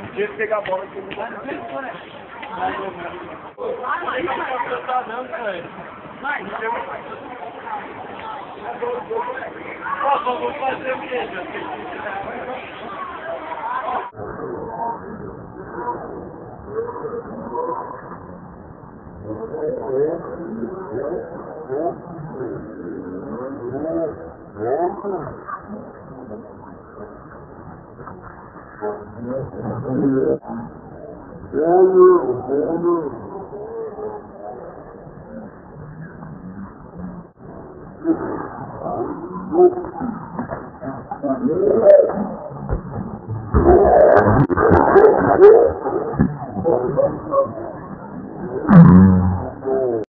Tinha que pegar a bola aqui. Vamos fazer o quê,